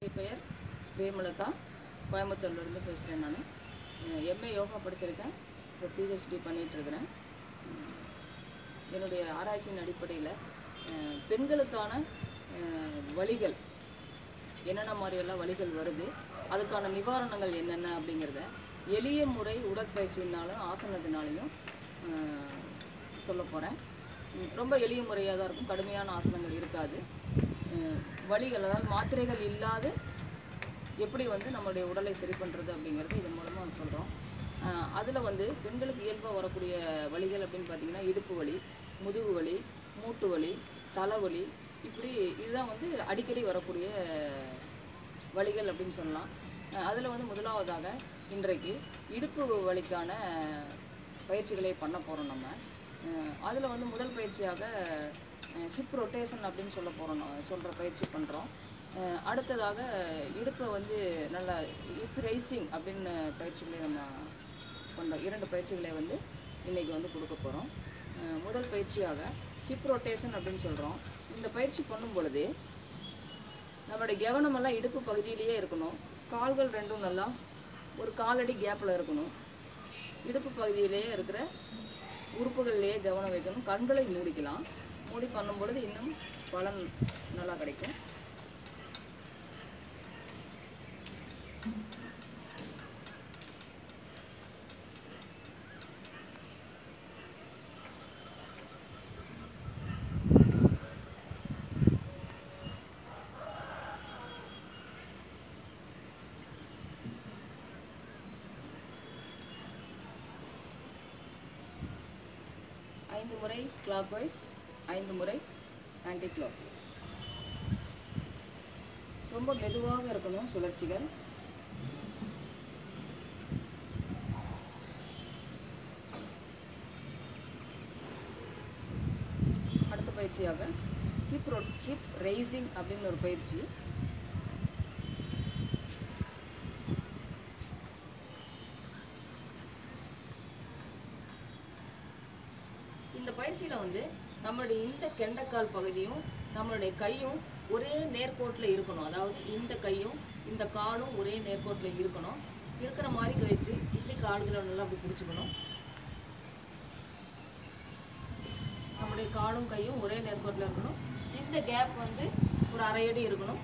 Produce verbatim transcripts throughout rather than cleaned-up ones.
என் பெயர் பிரேமலதா, கோயம்புத்தூர்லேருந்து பேசுகிறேன். நான் எம்ஏ யோகா படிச்சிருக்கேன். இப்போ பிஹெச்டி பண்ணிகிட்ருக்கிறேன். என்னுடைய ஆராய்ச்சியின் அடிப்படையில் பெண்களுக்கான வலிகள் என்னென்ன மாதிரியெல்லாம் வலிகள் வருது, அதுக்கான நிவாரணங்கள் என்னென்ன அப்படிங்கிறத எளிய முறை உடற்பயிற்சினாலும் ஆசனத்தினாலையும் சொல்ல போகிறேன். ரொம்ப எளிய முறையாக தான் இருக்கும், கடுமையான ஆசனங்கள் இருக்காது. வலிகள், அதாவது மாத்திரைகள் இல்லாத எப்படி வந்து நம்மளுடைய உடலை சரி பண்ணுறது அப்படிங்கிறது இதன் மூலமாக சொல்கிறோம். அதில் வந்து பெண்களுக்கு இயல்பாக வரக்கூடிய வலிகள் அப்படின்னு பார்த்திங்கன்னா இடுப்பு வலி, முதுகு வலி, மூட்டு வலி, தலைவலி, இப்படி இதுதான் வந்து அடிக்கடி வரக்கூடிய வலிகள் அப்படின்னு சொல்லலாம். அதில் வந்து முதலாவதாக இன்றைக்கு இடுப்பு வலிக்கான பயிற்சிகளை பண்ண போகிறோம். நம்ம அதில் வந்து முதல் பயிற்சியாக ஹிப் ரொட்டேஷன் அப்படின்னு சொல்ல போகிறோம், சொல்கிற பயிற்சி பண்ணுறோம். அடுத்ததாக இடுப்பை வந்து நல்லா ஹிப் ரைசிங் அப்படின்னு பயிற்சிகளை நம்ம பண்ணுறோம். இரண்டு பயிற்சிகளை வந்து இன்றைக்கி வந்து கொடுக்க போகிறோம். முதல் பயிற்சியாக ஹிப் ரொட்டேஷன் அப்படின்னு சொல்கிறோம். இந்த பயிற்சி பண்ணும் பொழுது நம்மளுடைய கவனமெல்லாம் இடுப்பு பகுதியிலேயே இருக்கணும். கால்கள் ரெண்டும் நல்லா ஒரு காலடி கேப்பில் இருக்கணும். இடுப்பு பகுதியிலேயே இருக்கிற உறுப்புகள்லேயே கவனம் வைக்கணும். கண்களை மூடிக்கலாம். மூடி பண்ணும் பொழுது இன்னும் பலன் நல்லா கிடைக்கும். ஐந்து முறை கிளாக் வைஸ், ஐந்து முறை ஆன்டி கிளாக் வைஸ். ரொம்ப மெதுவாக இருக்கணும் சுழற்சிகள். அடுத்த பயிற்சியாக ஹிப் ரோ ஹிப் ரைசிங் அப்படின்னு ஒரு பயிற்சி. இந்த பயிற்சியில் வந்து நம்மளுடைய இந்த கெண்டைக்கால் பகுதியும் நம்மளுடைய கையும் ஒரே நேர்கோட்டில் இருக்கணும். அதாவது இந்த கையும் இந்த காலும் ஒரே நேர்கோட்டில் இருக்கணும். இருக்கிற மாதிரி கழிச்சு இப்படி கால்களை நல்லா அப்படி பிடிச்சிக்கணும். நம்மளுடைய காலும் கையும் ஒரே நேர்கோட்டில் இருக்கணும். இந்த கேப் வந்து ஒரு அரை அடி இருக்கணும்.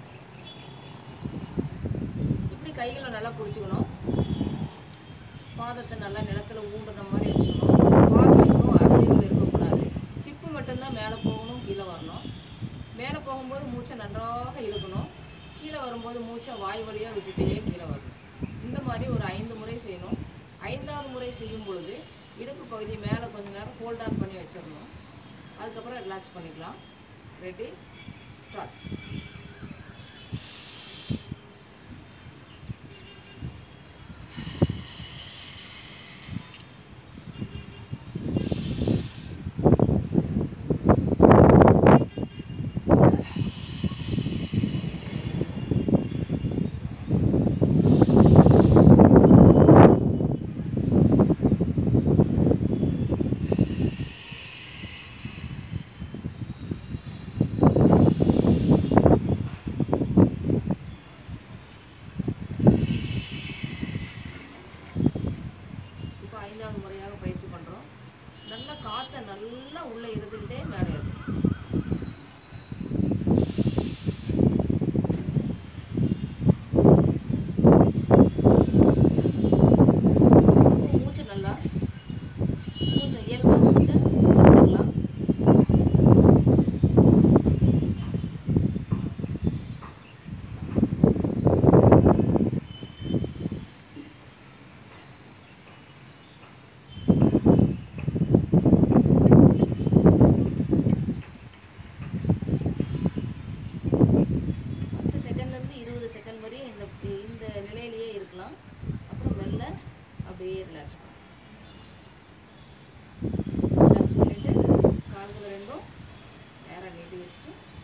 இப்படி கைகளை நல்லா பிடிச்சிக்கணும். பாதத்தை நல்லா நிலத்தில் ஊண்டுற மாதிரி வச்சுக்கணும். பாதம் எங்கும் அசைவுகள் இருக்கக்கூடாது. ஹிப்பு மட்டும்தான் மேலே போகணும், கீழே வரணும். மேலே போகும்போது மூச்சை நன்றாக இழுக்கணும். கீழே வரும்போது மூச்சை வாய் வழியாக விட்டுட்டே கீழே வரணும். இந்த மாதிரி ஒரு ஐந்து முறை செய்யணும். ஐந்தாவது முறை செய்யும் பொழுது இடுப்பு பகுதி மேலே கொஞ்சம் நேரம் ஹோல்ட் ஆன் பண்ணி வச்சிடணும். அதுக்கப்புறம் ரிலாக்ஸ் பண்ணிக்கலாம். Ready, start. ஐந்தாவது முறையாக பயிற்சி பண்ணுறோம். நல்லா காற்றை நல்லா உள்ளே எடுத்துக்கிட்டே மேலே ஏறும். மூச்சு நல்லா மூச்சை இயல்பாக மூச்சை எடுத்துக்கலாம். செகண்ட்லேருந்து இருபது செகண்ட் வரையும் இந்த இந்த நிலையிலேயே இருக்கலாம். அப்புறம் மெல்ல அப்படியே ரிலாக்ஸ் பண்ணலாம். ரிலாக்ஸ் பண்ணிவிட்டு கால்களை ரெண்டும் நேராக நீட்டி வச்சுட்டு